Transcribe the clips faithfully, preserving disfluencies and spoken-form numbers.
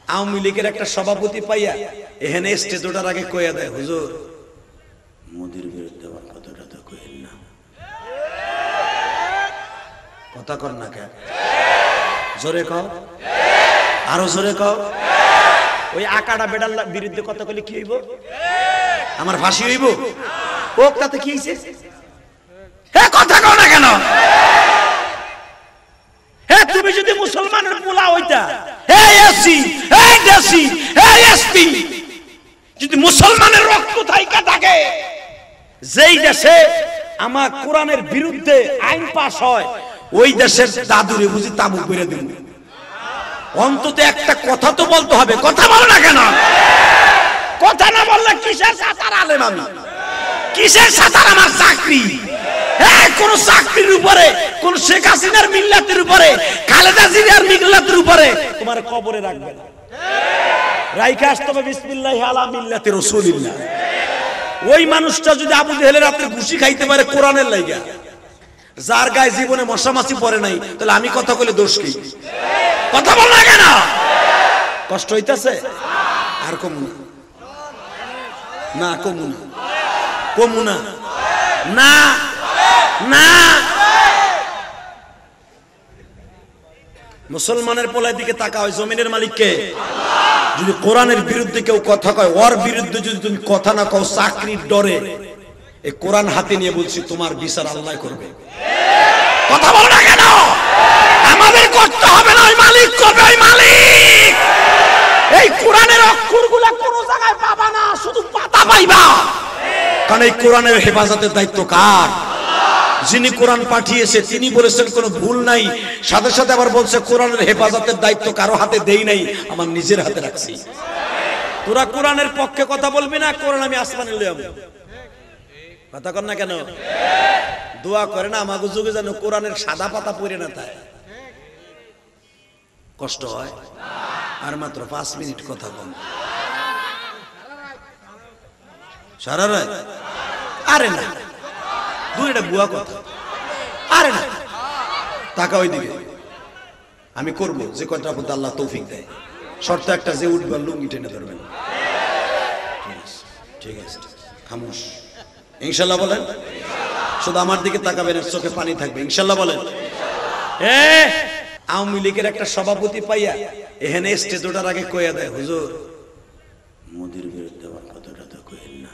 আওয়ামী লীগের একটা সভাপতি পাইয়া এখানে স্টেজ ওঠার আগে কইয়া দেয়, হুজুর মোদির বিরুদ্ধে আমার কথাটা তো কইেন না। কথা কর না কে? জোরে কও, আরো জোরে কও। ওই আকাড়া বেড়ার বিরুদ্ধে কথা কইলে কি হইব? আমার ফাঁসি হইব। ওক তাতে কি হইছে? হে কথা কও না কেন? হে তুমি যদি মুসলমানের পোলা হইতা, হে এসি, হে দেশি, হে এসপি, যদি মুসলমানের রক্ত থাইকা থাকে, যেই দেশে আমার কোরআনের বিরুদ্ধে আইন পাস হয় ওই দেশের দাদুরে বুঝি তাবুক করে দিন। অন্তত একটা কথা তো বলতে হবে। কথা বলো না কেন? কথা না বললে কিসের সাতার আলেম আমি? কিসের সাতার আমার চাকরি? হ্যাঁ, কোন চাকরির উপরে, কোন শেখ হাসিনার মিল্লাতের উপরে, খালেদা জিয়ার মিল্লাতের উপরে তোমার কবরে রাখবে না। রাইখা আসতে হবে বিসমিল্লাহি আলা মিল্লাতি রাসূলিল্লাহ। ওই মানুষটা যদি আবু জেহেলের রাতে ঘুষি খাইতে পারে কোরআনের লাইগা, যার গায়ে জীবনে মশামাছি পড়ে নাই, তাহলে আমি কথা কইলে দোষ কি? কথা বল না কেন? কষ্ট হইতাছে? আর কমু না, না কমু না, কমু না, না না। মুসলমানের পোলার দিকে তাকা হয়, জমিনের মালিক কে? যদি কোরআনের বিরুদ্ধে কেউ কথা কয়, ওর বিরুদ্ধে যদি তুমি কথা না কও চাকরির ডরে, এই কোরআন হাতে নিয়ে বলছি তোমার বিচার আল্লাহ করবে। কথা বলো না কেন? আমাদের করতে হবে না, ওই মালিক করবে। ওই মালিক এই কোরআনের অক্ষরগুলা কোন জায়গায় পাবা না, শুধু পাতা পাইবা। কারণ এই কোরআনের হেফাজতের দায়িত্ব কার? যিনি কোরআন পাঠিয়েছে তিনি বলেছেন কোনো ভুল নাই, সাথে সাথে আবার বলছে কোরআনের হেফাজতের দায়িত্ব কারো হাতে দেই নাই, আমার নিজের হাতে রাখছি। তোরা কোরআনের পক্ষে কথা বলবি না, কোরআন আমি আসমানে লয়ে যাব। কথা কর না কেন? দোয়া করে না আমাগো যুগে যেন কোরআনের সাদা পাতা পড়ে না তাই কষ্ট হয়। আর মাত্র পাঁচ মিনিট কথা বল। সারা রাত আরে না, দুইটা বুয়া কথা। আরে না, টাকা ওইদিকে আমি করবো যে কয়টা পর্যন্ত আল্লাহ তৌফিক দেয়। শর্ত একটা, যে উঠবে লুঙ্গি টেনে ধরবেন। ঠিক আছে, খামোশ। ইনশাল্লাহ বলেন। শুধু আমার দিকে তাকাবেন, চোখে পানি থাকবে। ইনশাল্লাহ বলেন। এ আওয়ামী লীগের একটা সভাপতি পাইয়া এখানে স্টেজ ওঠার আগে কইয়া দেয়, হুজুর মোদির বিরুদ্ধে আমার কথাটা তো কইেন না।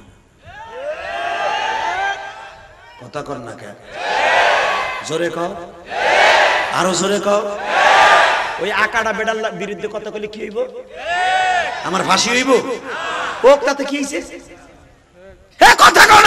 কথা কর না কে? জোরে কও, আরো জোরে কও। ওই আকাড়া বেড়ার বিরুদ্ধে কথা কইলে কি হইব? আমার ফাঁসি হইব। ওক তাতে কি হইছে? হে কথা কও